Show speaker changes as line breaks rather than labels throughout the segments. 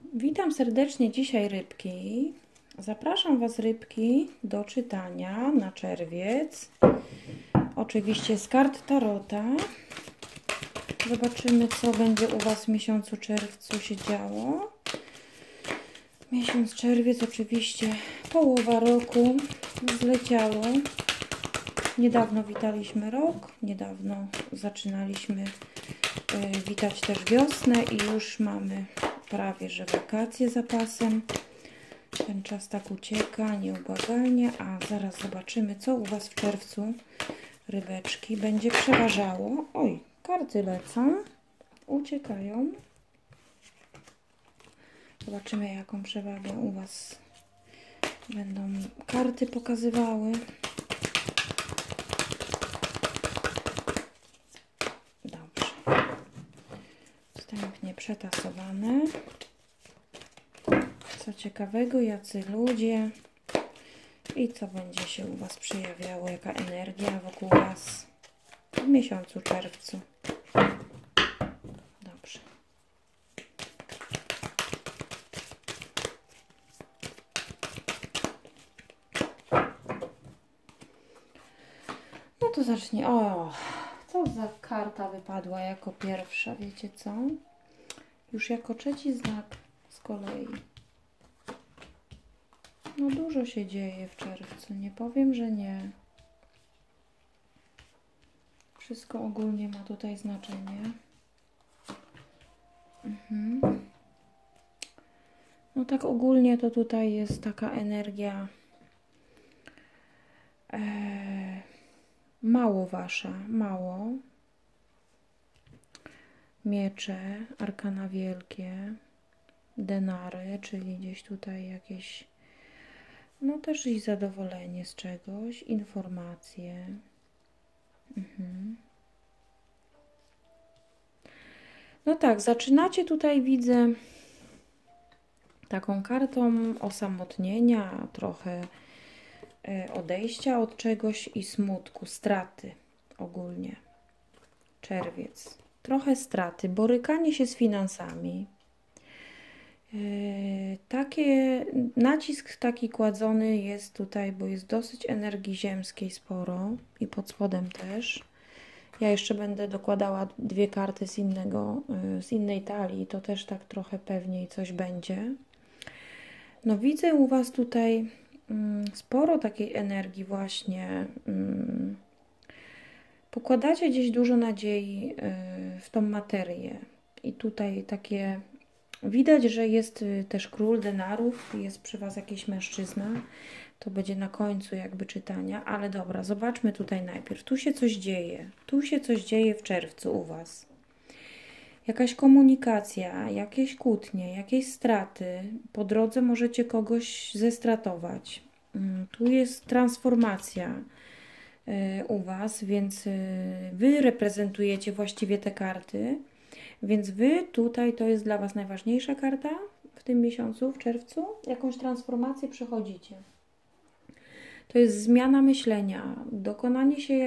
Witam serdecznie dzisiaj rybki. Zapraszam Was rybki do czytania na czerwiec. Oczywiście z kart tarota. Zobaczymy, co będzie u Was w miesiącu czerwcu się działo. Miesiąc czerwiec, oczywiście połowa roku zleciało. Niedawno witaliśmy rok, niedawno zaczynaliśmy witać też wiosnę i już mamy prawie że wakacje za pasem. Ten czas tak ucieka nieubłaganie, a zaraz zobaczymy, co u Was w czerwcu, rybeczki, będzie przeważało. Oj, karty lecą, uciekają. Zobaczymy, jaką przewagę u Was będą karty pokazywały. Dobrze. Wstępnie przetasowane. Co ciekawego, jacy ludzie i co będzie się u Was przejawiało, jaka energia wokół Was w miesiącu czerwcu. Dobrze. No to zacznie. O, co za karta wypadła jako pierwsza, wiecie co? Już jako trzeci znak z kolei. No dużo się dzieje w czerwcu, nie powiem, że nie. Wszystko ogólnie ma tutaj znaczenie. No tak ogólnie to tutaj jest taka energia mało Wasza, mało. Miecze, arkana wielkie, denary, czyli gdzieś tutaj jakieś, no też i zadowolenie z czegoś, informacje. No tak, zaczynacie tutaj, widzę, taką kartą osamotnienia, trochę odejścia od czegoś i smutku, straty ogólnie. Czerwiec. Trochę straty, borykanie się z finansami. Nacisk taki kładzony jest tutaj, bo jest dosyć energii ziemskiej sporo i pod spodem też. Ja jeszcze będę dokładała dwie karty z innej talii, to też tak trochę pewniej coś będzie. No widzę u Was tutaj sporo takiej energii właśnie. Pokładacie gdzieś dużo nadziei w tą materię. I tutaj takie widać, że jest też król denarów, jest przy Was jakiś mężczyzna. To będzie na końcu jakby czytania, ale dobra, zobaczmy tutaj najpierw. Tu się coś dzieje. Tu się coś dzieje w czerwcu u Was. Jakaś komunikacja, jakieś kłótnie, jakieś straty. Po drodze możecie kogoś zestratować. Tu jest transformacja u Was, więc Wy reprezentujecie właściwie te karty. Więc Wy tutaj, to jest dla Was najważniejsza karta w tym miesiącu, w czerwcu. Jakąś transformację przechodzicie. To jest zmiana myślenia, dokonanie się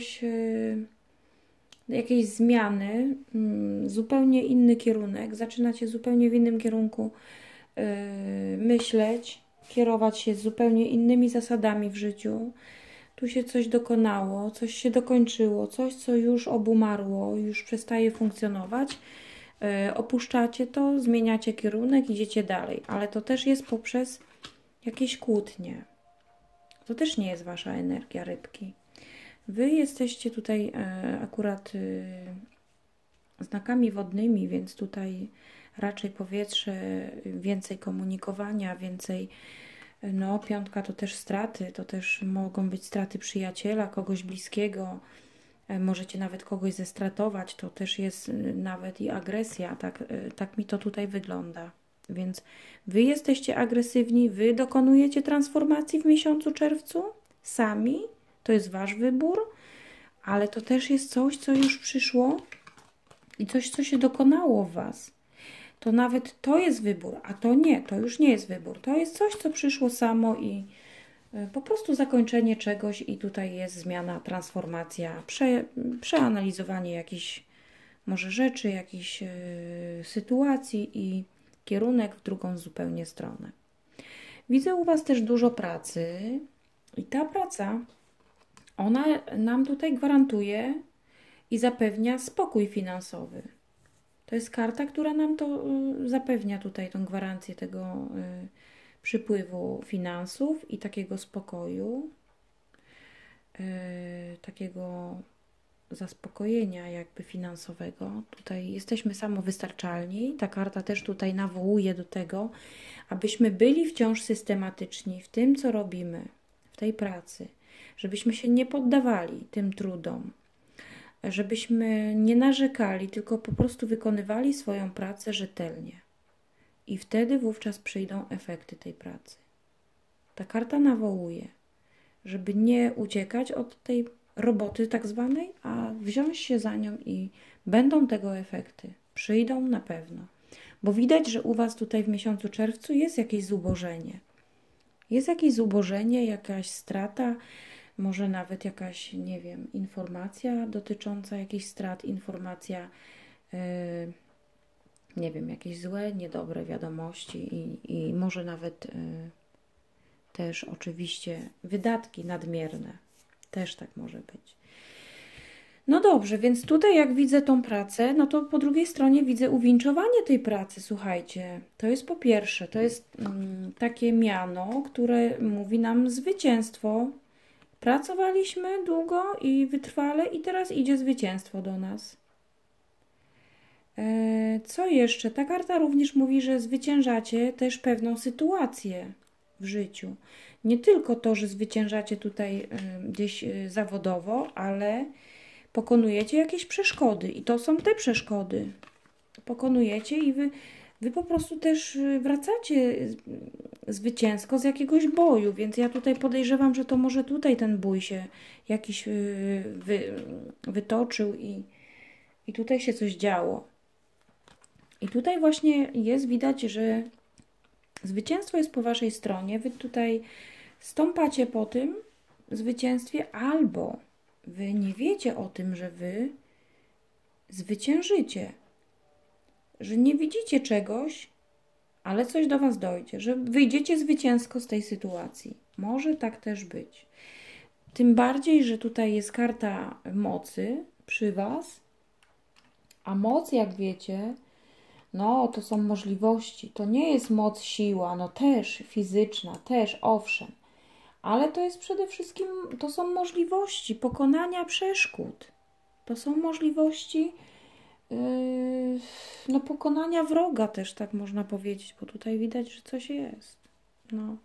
jakiejś zmiany, zupełnie inny kierunek. Zaczynacie zupełnie w innym kierunku myśleć, kierować się zupełnie innymi zasadami w życiu. Tu się coś dokonało, coś się dokończyło, coś, co już obumarło, już przestaje funkcjonować. Opuszczacie to, zmieniacie kierunek, idziecie dalej, ale to też jest poprzez jakieś kłótnie. To też nie jest Wasza energia, rybki. Wy jesteście tutaj akurat znakami wodnymi, więc tutaj raczej powietrze, więcej komunikowania, więcej. No, piątka to też straty, to też mogą być straty przyjaciela, kogoś bliskiego. Możecie nawet kogoś zestratować, to też jest nawet i agresja, tak mi to tutaj wygląda. Więc Wy jesteście agresywni, Wy dokonujecie transformacji w miesiącu czerwcu sami, to jest Wasz wybór, ale to też jest coś, co już przyszło i coś, co się dokonało w Was. To nawet to jest wybór, a to nie, to już nie jest wybór. To jest coś, co przyszło samo i po prostu zakończenie czegoś i tutaj jest zmiana, transformacja, przeanalizowanie jakichś może rzeczy, jakichś sytuacji i kierunek, w drugą zupełnie stronę. Widzę u Was też dużo pracy i ta praca, ona nam tutaj gwarantuje i zapewnia spokój finansowy. To jest karta, która nam to zapewnia tutaj tą gwarancję tego przypływu finansów i takiego spokoju, takiego zaspokojenia jakby finansowego. Tutaj jesteśmy samowystarczalni. Ta karta też tutaj nawołuje do tego, abyśmy byli wciąż systematyczni w tym, co robimy, w tej pracy, żebyśmy się nie poddawali tym trudom, żebyśmy nie narzekali, tylko po prostu wykonywali swoją pracę rzetelnie. I wtedy wówczas przyjdą efekty tej pracy. Ta karta nawołuje, żeby nie uciekać od tej roboty tak zwanej, a wziąć się za nią i będą tego efekty. Przyjdą na pewno. Bo widać, że u Was tutaj w miesiącu czerwcu jest jakieś zubożenie. Jest jakieś zubożenie, jakaś strata, może nawet jakaś, nie wiem, informacja dotycząca jakichś strat, informacja, nie wiem, jakieś złe, niedobre wiadomości i może nawet też oczywiście wydatki nadmierne. Też tak może być. No dobrze, więc tutaj jak widzę tą pracę, no to po drugiej stronie widzę uwinczowanie tej pracy. Słuchajcie, to jest po pierwsze, to jest takie miano, które mówi nam zwycięstwo. Pracowaliśmy długo i wytrwale i teraz idzie zwycięstwo do nas. Co jeszcze? Ta karta również mówi, że zwyciężacie też pewną sytuację w życiu. Nie tylko to, że zwyciężacie tutaj gdzieś zawodowo, ale pokonujecie jakieś przeszkody i to są te przeszkody. Pokonujecie i wy po prostu też wracacie zwycięsko z jakiegoś boju, więc ja tutaj podejrzewam, że to może tutaj ten bój się jakiś wytoczył i tutaj się coś działo. I tutaj właśnie jest widać, że zwycięstwo jest po Waszej stronie. Wy tutaj stąpacie po tym zwycięstwie, albo Wy nie wiecie o tym, że Wy zwyciężycie. Że nie widzicie czegoś, ale coś do Was dojdzie. Że wyjdziecie zwycięsko z tej sytuacji. Może tak też być. Tym bardziej, że tutaj jest karta mocy przy Was. A moc, jak wiecie, no to są możliwości. To nie jest moc, siła, no też fizyczna, też owszem. Ale to jest przede wszystkim, to są możliwości pokonania przeszkód. To są możliwości no pokonania wroga też, tak można powiedzieć, bo tutaj widać, że coś jest. No.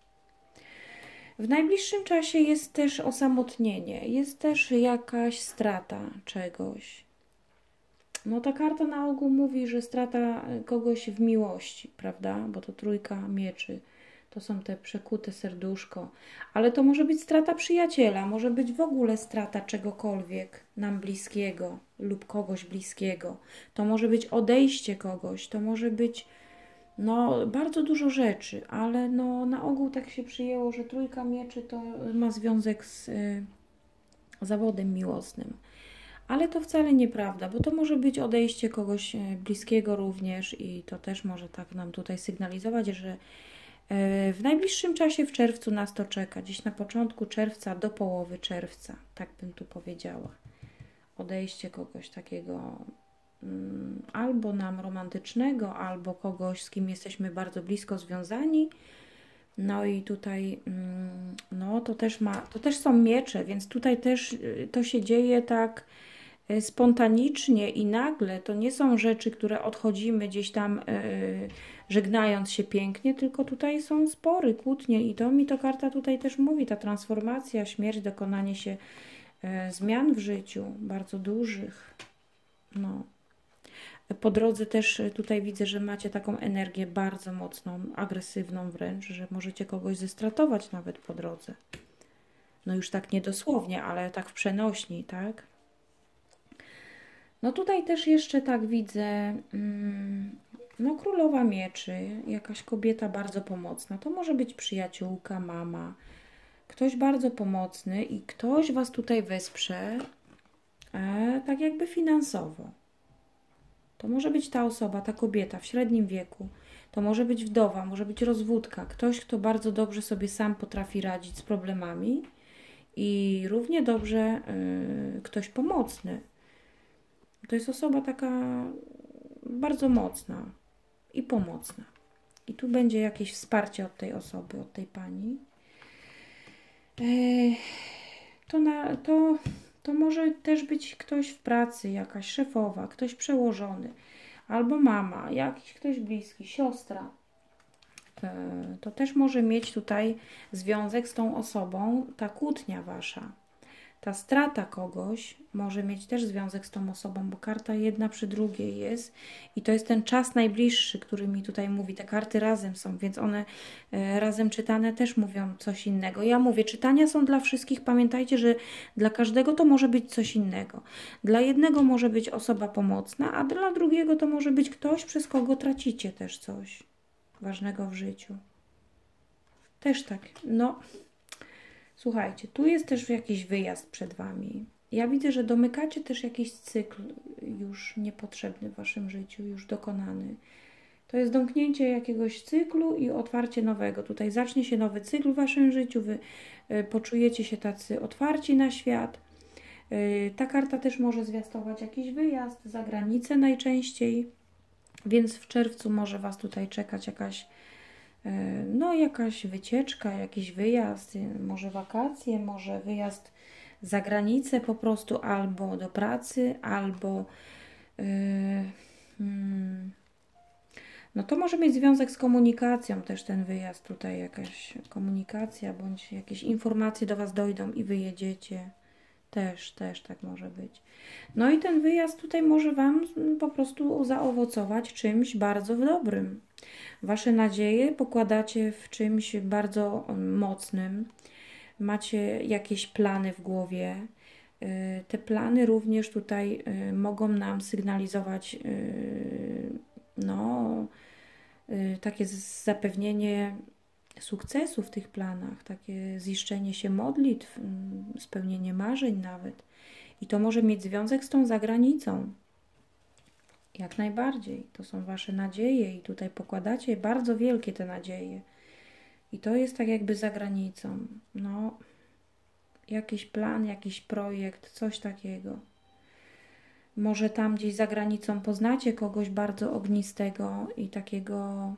W najbliższym czasie jest też osamotnienie, jest też jakaś strata czegoś. No ta karta na ogół mówi, że strata kogoś w miłości, prawda? Bo to trójka mieczy. To są te przekute serduszko. Ale to może być strata przyjaciela, może być w ogóle strata czegokolwiek nam bliskiego lub kogoś bliskiego. To może być odejście kogoś, to może być no bardzo dużo rzeczy, ale no na ogół tak się przyjęło, że trójka mieczy to ma związek z zawodem miłosnym. Ale to wcale nieprawda, bo to może być odejście kogoś bliskiego również i to też może tak nam tutaj sygnalizować, że w najbliższym czasie w czerwcu nas to czeka, gdzieś na początku czerwca do połowy czerwca, tak bym tu powiedziała. Odejście kogoś takiego albo nam romantycznego, albo kogoś, z kim jesteśmy bardzo blisko związani. No i tutaj no to też są miecze, więc tutaj też to się dzieje tak spontanicznie i nagle. To nie są rzeczy, które odchodzimy gdzieś tam żegnając się pięknie, tylko tutaj są spory, kłótnie i to mi to karta tutaj też mówi, ta transformacja, śmierć, dokonanie się zmian w życiu, bardzo dużych. No. Po drodze też tutaj widzę, że macie taką energię bardzo mocną, agresywną wręcz, że możecie kogoś zestratować nawet po drodze. No już tak nie dosłownie, ale tak w przenośni, tak? No tutaj też jeszcze tak widzę, no królowa mieczy, jakaś kobieta bardzo pomocna. To może być przyjaciółka, mama, ktoś bardzo pomocny i ktoś Was tutaj wesprze, tak jakby finansowo. To może być ta osoba, ta kobieta w średnim wieku. To może być wdowa, może być rozwódka. Ktoś, kto bardzo dobrze sobie sam potrafi radzić z problemami i równie dobrze ktoś pomocny. To jest osoba taka bardzo mocna i pomocna. I tu będzie jakieś wsparcie od tej osoby, od tej pani. To może też być ktoś w pracy, jakaś szefowa, ktoś przełożony, albo mama, jakiś ktoś bliski, siostra. To też może mieć tutaj związek z tą osobą, ta kłótnia wasza. Ta strata kogoś może mieć też związek z tą osobą, bo karta jedna przy drugiej jest i to jest ten czas najbliższy, który mi tutaj mówi. Te karty razem są, więc one razem czytane też mówią coś innego. Ja mówię, czytania są dla wszystkich. Pamiętajcie, że dla każdego to może być coś innego. Dla jednego może być osoba pomocna, a dla drugiego to może być ktoś, przez kogo tracicie też coś ważnego w życiu. Też tak, no... Słuchajcie, tu jest też jakiś wyjazd przed wami. Ja widzę, że domykacie też jakiś cykl już niepotrzebny w waszym życiu, już dokonany. To jest domknięcie jakiegoś cyklu i otwarcie nowego. Tutaj zacznie się nowy cykl w waszym życiu, wy poczujecie się tacy otwarci na świat. Ta karta też może zwiastować jakiś wyjazd za granicę najczęściej, więc w czerwcu może was tutaj czekać jakaś wycieczka, jakiś wyjazd, może wakacje, może wyjazd za granicę po prostu, albo do pracy, albo no to może mieć związek z komunikacją też ten wyjazd, tutaj jakaś komunikacja, bądź jakieś informacje do was dojdą i wyjedziecie. Też tak może być. No i ten wyjazd tutaj może wam po prostu zaowocować czymś bardzo dobrym. Wasze nadzieje pokładacie w czymś bardzo mocnym. Macie jakieś plany w głowie. Te plany również tutaj mogą nam sygnalizować takie zapewnienie sukcesu w tych planach, takie ziszczenie się modlitw, spełnienie marzeń nawet. I to może mieć związek z tą zagranicą. Jak najbardziej. To są wasze nadzieje i tutaj pokładacie bardzo wielkie te nadzieje. I to jest tak jakby za granicą. No, jakiś plan, jakiś projekt, coś takiego. Może tam gdzieś za granicą poznacie kogoś bardzo ognistego i takiego,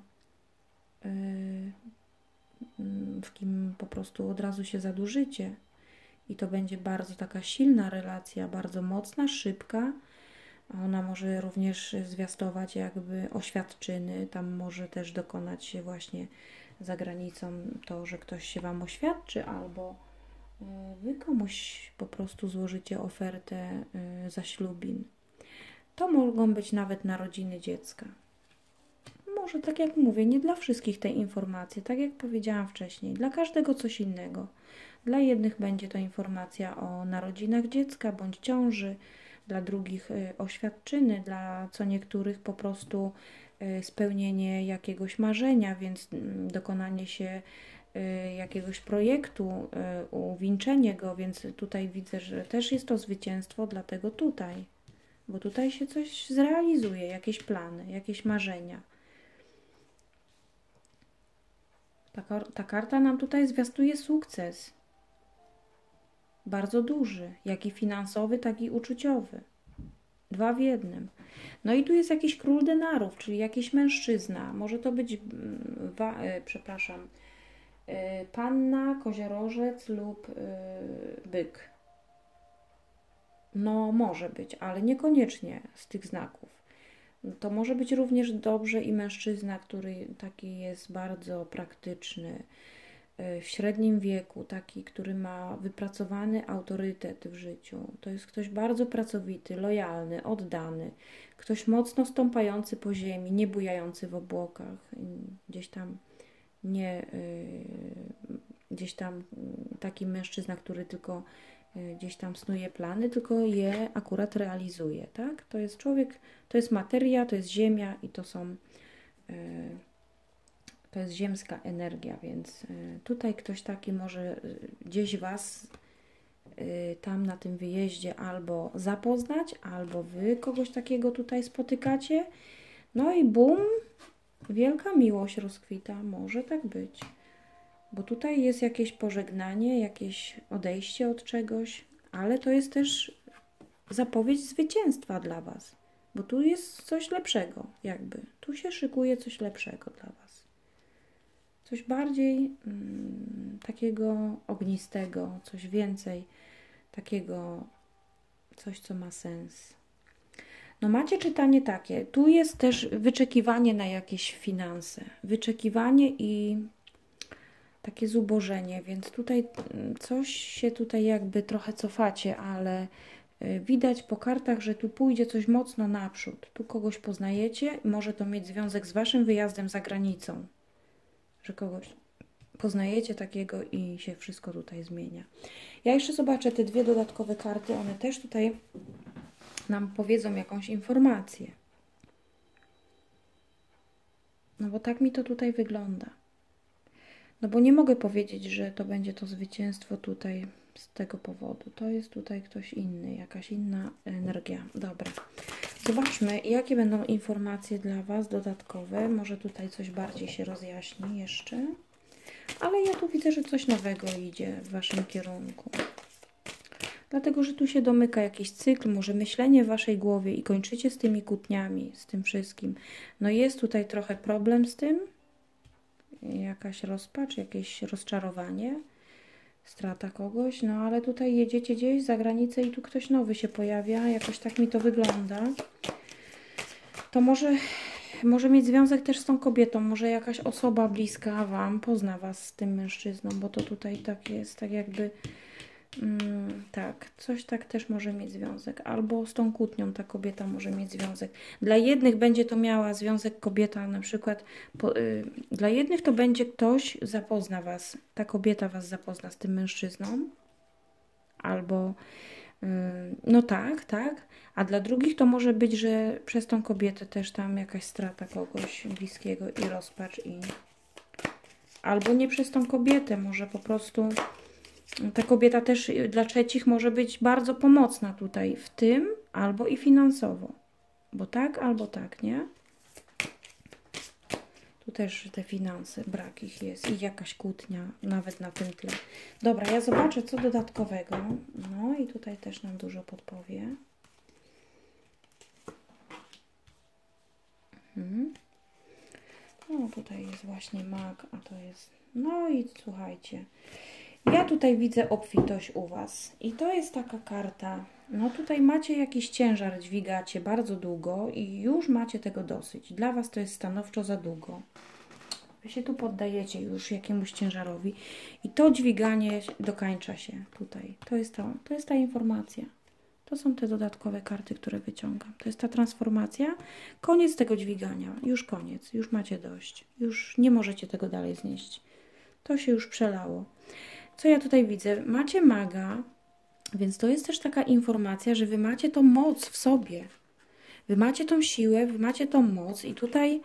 w kim po prostu od razu się zadłużycie. I to będzie bardzo taka silna relacja, bardzo mocna, szybka. A ona może również zwiastować jakby oświadczyny. Tam może też dokonać się właśnie za granicą to, że ktoś się wam oświadczy, albo wy komuś po prostu złożycie ofertę zaślubin. To mogą być nawet narodziny dziecka. Może, tak jak mówię, nie dla wszystkich te informacje, tak jak powiedziałam wcześniej, dla każdego coś innego. Dla jednych będzie to informacja o narodzinach dziecka bądź ciąży, dla drugich oświadczyny, dla co niektórych po prostu spełnienie jakiegoś marzenia, więc dokonanie się jakiegoś projektu, uwieńczenie go, więc tutaj widzę, że też jest to zwycięstwo, dlatego tutaj, bo tutaj się coś zrealizuje, jakieś plany, jakieś marzenia. Ta karta nam tutaj zwiastuje sukces. Bardzo duży, jak i finansowy, tak i uczuciowy. 2 w 1. No i tu jest jakiś król denarów, czyli jakiś mężczyzna. Może to być, panna, koziorożec lub byk. No może być, ale niekoniecznie z tych znaków. To może być również dobrze i mężczyzna, który taki jest bardzo praktyczny, w średnim wieku, taki, który ma wypracowany autorytet w życiu. To jest ktoś bardzo pracowity, lojalny, oddany, ktoś mocno stąpający po ziemi, nie bujający w obłokach, gdzieś tam taki mężczyzna, który tylko gdzieś tam snuje plany, tylko je akurat realizuje, tak? To jest człowiek, to jest materia, to jest ziemia i to jest ziemska energia, więc tutaj ktoś taki może gdzieś was tam na tym wyjeździe albo zapoznać, albo wy kogoś takiego tutaj spotykacie. No i bum, Wielka miłość rozkwita, może tak być. Bo tutaj jest jakieś pożegnanie, jakieś odejście od czegoś, ale to jest też zapowiedź zwycięstwa dla Was. Bo tu jest coś lepszego, jakby. Tu się szykuje coś lepszego dla Was. Coś bardziej takiego ognistego, coś więcej takiego, coś co ma sens. No macie czytanie takie, tu jest też wyczekiwanie na jakieś finanse, wyczekiwanie i takie zubożenie, więc tutaj coś się tutaj jakby trochę cofacie, ale widać po kartach, że tu pójdzie coś mocno naprzód. Tu kogoś poznajecie, może to mieć związek z Waszym wyjazdem za granicą, że kogoś poznajecie takiego i się wszystko tutaj zmienia. Ja jeszcze zobaczę te dwie dodatkowe karty, one też tutaj nam powiedzą jakąś informację. No bo tak mi to tutaj wygląda. No bo nie mogę powiedzieć, że to będzie to zwycięstwo tutaj z tego powodu. To jest tutaj ktoś inny, jakaś inna energia. Dobra. Zobaczmy, jakie będą informacje dla Was dodatkowe. Może tutaj coś bardziej się rozjaśni jeszcze. Ale ja tu widzę, że coś nowego idzie w Waszym kierunku. Dlatego, że tu się domyka jakiś cykl, może myślenie w Waszej głowie i kończycie z tymi kłótniami, z tym wszystkim. No jest tutaj trochę problem z tym. Jakaś rozpacz, jakieś rozczarowanie, strata kogoś. No ale tutaj jedziecie gdzieś za granicę i tu ktoś nowy się pojawia. Jakoś tak mi to wygląda. To może mieć związek też z tą kobietą. Może jakaś osoba bliska Wam pozna Was z tym mężczyzną, bo to tutaj tak jest, tak jakby... tak, coś tak też może mieć związek. Albo z tą kłótnią ta kobieta może mieć związek. Dla jednych będzie to miała związek kobieta, na przykład dla jednych to będzie ktoś zapozna Was, ta kobieta Was zapozna z tym mężczyzną. Albo no tak, tak. A dla drugich to może być, że przez tą kobietę też tam jakaś strata kogoś bliskiego i rozpacz albo nie przez tą kobietę, może po prostu ta kobieta też dla trzecich może być bardzo pomocna tutaj w tym, albo i finansowo. Bo tak, albo tak, nie? Tu też te finanse, brak ich jest i jakaś kłótnia nawet na tym tle. Dobra, ja zobaczę co dodatkowego. No i tutaj też nam dużo podpowie. No tutaj jest właśnie mag, a to jest... No i słuchajcie... Ja tutaj widzę obfitość u Was i to jest taka karta, no tutaj macie jakiś ciężar, dźwigacie bardzo długo i już macie tego dosyć. Dla Was to jest stanowczo za długo. Wy się tu poddajecie już jakiemuś ciężarowi i to dźwiganie dokańcza się tutaj. To jest ta informacja. To są te dodatkowe karty, które wyciągam. To jest ta transformacja. Koniec tego dźwigania. Już koniec. Już macie dość. Już nie możecie tego dalej znieść. To się już przelało. Co ja tutaj widzę? Macie maga, więc to jest też taka informacja, że Wy macie tą moc w sobie. Wy macie tą siłę, Wy macie tą moc i tutaj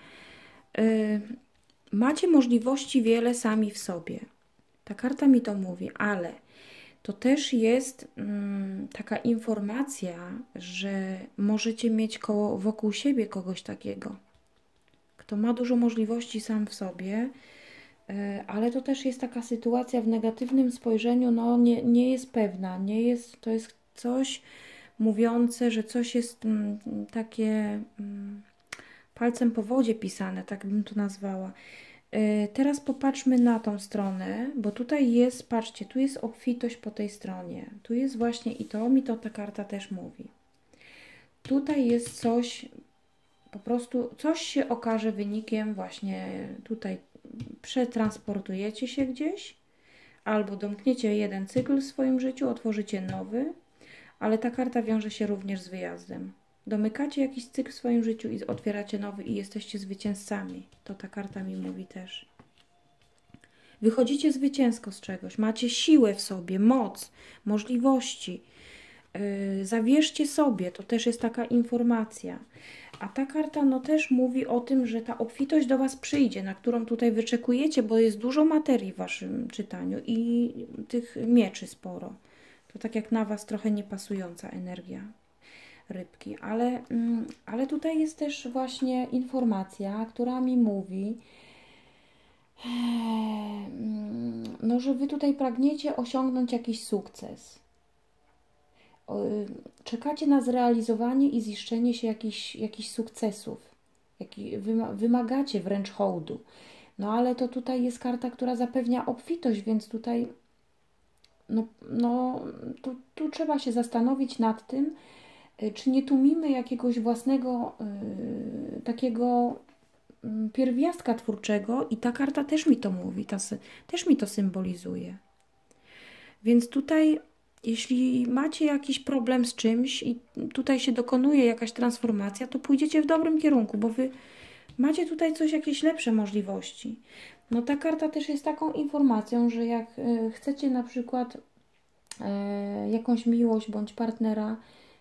macie możliwości wiele sami w sobie. Ta karta mi to mówi, ale to też jest taka informacja, że możecie mieć wokół siebie kogoś takiego, kto ma dużo możliwości sam w sobie, ale to też jest taka sytuacja w negatywnym spojrzeniu, no nie jest pewna, to jest coś mówiące, że coś jest takie palcem po wodzie pisane, tak bym to nazwała. Teraz popatrzmy na tą stronę, bo tutaj jest, patrzcie, tu jest obfitość po tej stronie, tu jest właśnie i to mi to ta karta też mówi. Tutaj jest coś, po prostu coś się okaże wynikiem właśnie tutaj przetransportujecie się gdzieś, albo domkniecie jeden cykl w swoim życiu, otworzycie nowy, ale ta karta wiąże się również z wyjazdem. Domykacie jakiś cykl w swoim życiu i otwieracie nowy i jesteście zwycięzcami. To ta karta mi mówi też. Wychodzicie zwycięsko z czegoś, macie siłę w sobie, moc, możliwości. Zawierzcie sobie, to też jest taka informacja. A ta karta no też mówi o tym, że ta obfitość do Was przyjdzie, na którą tutaj wyczekujecie, bo jest dużo materii w Waszym czytaniu i tych mieczy sporo. To tak jak na Was trochę niepasująca energia. rybki. Ale tutaj jest też właśnie informacja, która mi mówi, no, że wy tutaj pragniecie osiągnąć jakiś sukces. Czekacie na zrealizowanie i ziszczenie się jakichś sukcesów. Wymagacie wręcz hołdu. No ale to tutaj jest karta, która zapewnia obfitość, więc tutaj tu trzeba się zastanowić nad tym, czy nie tłumimy jakiegoś własnego takiego pierwiastka twórczego i ta karta też mi to mówi, też mi to symbolizuje. Więc tutaj, jeśli macie jakiś problem z czymś i tutaj się dokonuje jakaś transformacja, to pójdziecie w dobrym kierunku, bo wy macie tutaj jakieś lepsze możliwości. No ta karta też jest taką informacją, że jak chcecie na przykład jakąś miłość bądź partnera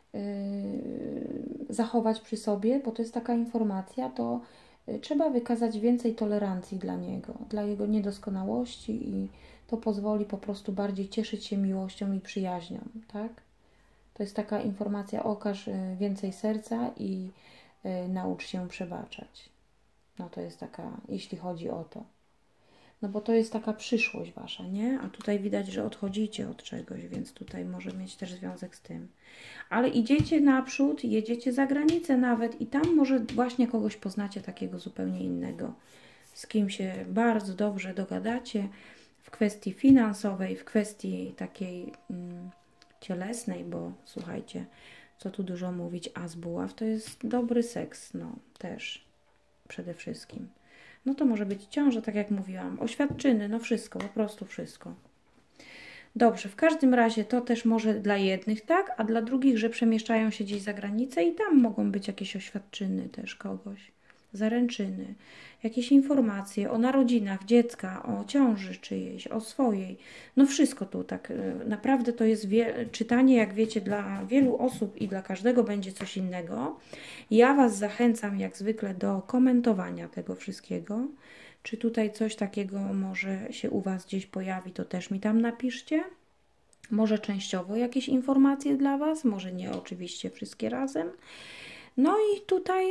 zachować przy sobie, bo to jest taka informacja, to trzeba wykazać więcej tolerancji dla niego, dla jego niedoskonałości i to pozwoli po prostu bardziej cieszyć się miłością i przyjaźnią, tak? To jest taka informacja, okaż więcej serca i naucz się przebaczać. No to jest taka, jeśli chodzi o to. No bo to jest taka przyszłość wasza, nie? A tutaj widać, że odchodzicie od czegoś, więc tutaj może mieć też związek z tym. Ale idziecie naprzód, jedziecie za granicę nawet i tam może właśnie kogoś poznacie takiego zupełnie innego, z kim się bardzo dobrze dogadacie w kwestii finansowej, w kwestii takiej cielesnej, bo słuchajcie, co tu dużo mówić, as buław to jest dobry seks, no też przede wszystkim. No to może być ciąża, tak jak mówiłam, oświadczyny, no wszystko, po prostu wszystko. Dobrze, w każdym razie to też może dla jednych, tak, a dla drugich, że przemieszczają się gdzieś za granicę i tam mogą być jakieś oświadczyny też kogoś, zaręczyny, jakieś informacje o narodzinach dziecka, o ciąży czyjejś, o swojej. No wszystko tu tak naprawdę to jest czytanie, jak wiecie, dla wielu osób i dla każdego będzie coś innego. Ja Was zachęcam jak zwykle do komentowania tego wszystkiego. Czy tutaj coś takiego może się u Was gdzieś pojawi, to też mi tam napiszcie. Może częściowo jakieś informacje dla Was, może nie oczywiście wszystkie razem. No i tutaj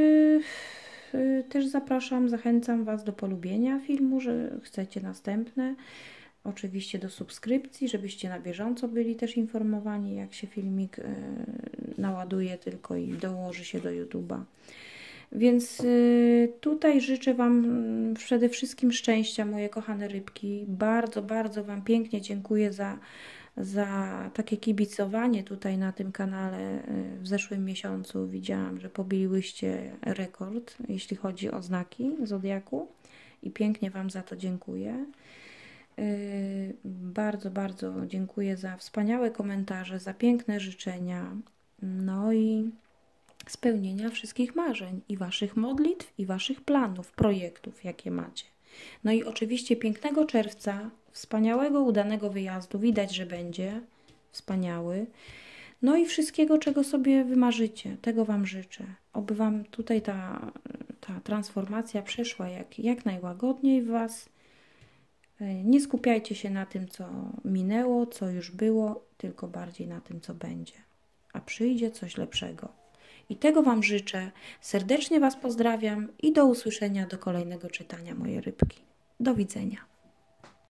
też zapraszam, zachęcam Was do polubienia filmu, że chcecie następne. Oczywiście do subskrypcji, żebyście na bieżąco byli też informowani, jak się filmik naładuje tylko i dołoży się do YouTube'a. Więc tutaj życzę Wam przede wszystkim szczęścia, moje kochane rybki. Bardzo, bardzo Wam pięknie dziękuję za takie kibicowanie tutaj na tym kanale. W zeszłym miesiącu widziałam, że pobiliłyście rekord, jeśli chodzi o znaki zodiaku i pięknie Wam za to dziękuję. Bardzo, bardzo dziękuję za wspaniałe komentarze, za piękne życzenia, no i spełnienia wszystkich marzeń i Waszych modlitw i Waszych planów, projektów, jakie macie. No i oczywiście pięknego czerwca, wspaniałego, udanego wyjazdu, widać, że będzie wspaniały. No i wszystkiego, czego sobie wymarzycie, tego Wam życzę. Oby Wam tutaj ta transformacja przeszła jak najłagodniej w Was. Nie skupiajcie się na tym, co minęło, co już było, tylko bardziej na tym, co będzie. A przyjdzie coś lepszego. I tego Wam życzę. Serdecznie Was pozdrawiam i do usłyszenia do kolejnego czytania, moje rybki. Do widzenia.